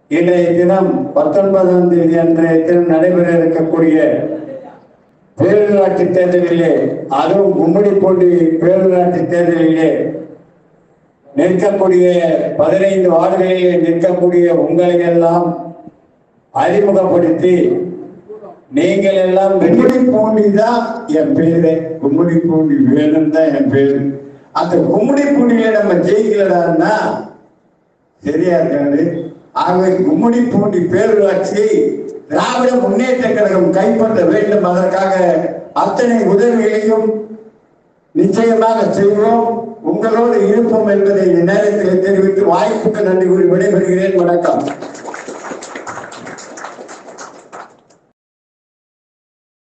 இன்றைய தினம் 19ஆம் தேதி அன்றைய தினம் நடைபெற இருக்கக்கூடிய பேரூராட்சி தேர்தலிலே, அதுவும் கும்மிடிப்பூண்டி பேரூராட்சி தேர்தலிலே நிற்கக்கூடிய 15 வார்டுகளிலே நிற்கக்கூடிய உங்களை எல்லாம் அறிமுகப்படுத்தி, நீங்கள் எல்லாம் கும்மிடிப்பூண்டி தான் என் பேரு, கும்மிடிப்பூண்டி வேணும் தான் என் பேரு. அந்த கும்மிடிப்பூண்டியில நம்ம ஜெயிக்கலடான்னா சரியா இருக்காது. ஆகவே கும்மிடிப்பூண்டி பேரூராட்சியை திராவிட முன்னேற்ற கழகம் கைப்பற்ற வேண்டும். அதற்காக அத்தனை உதவிகளையும் நிச்சயமாக செய்வோம், உங்களோடு இருப்போம் என்பதை இந்த நேரத்தில் தெரிவித்து வாய்ப்புக்கு நன்றி கூறி விடைபெறுகிறேன். வணக்கம்.